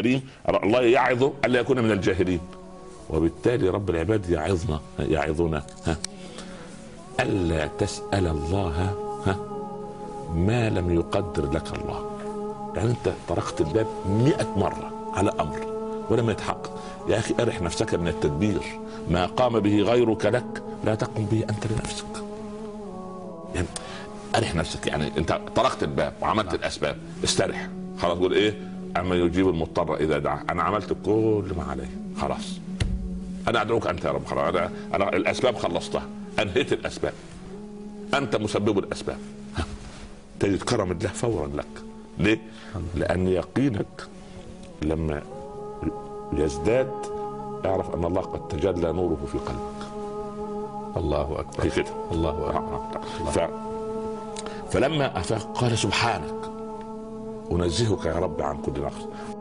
الكريم الله يعظه الا يكون من الجاهلين. وبالتالي رب العباد يعظنا الا تسأل الله ما لم يقدر لك الله. يعني انت طرقت الباب 100 مرة على امر ولم يتحقق. يا اخي ارح نفسك من التدبير، ما قام به غيرك لك لا تقم به انت لنفسك. يعني ارح نفسك، يعني انت طرقت الباب وعملت الاسباب، استرح خلاص. قول ايه؟ اما يجيب المضطر اذا دعا. انا عملت كل ما علي، خلاص انا ادعوك انت يا رب. خلاص انا الاسباب خلصتها، انهيت الاسباب، انت مسبب الاسباب. تجد كرم الله فورا لك. ليه؟ لان يقينك لما يزداد اعرف ان الله قد تجلى نوره في قلبك. الله اكبر. كده الله اكبر. فلما افاق قال سبحانك انزهك يا رب عن كل نقص.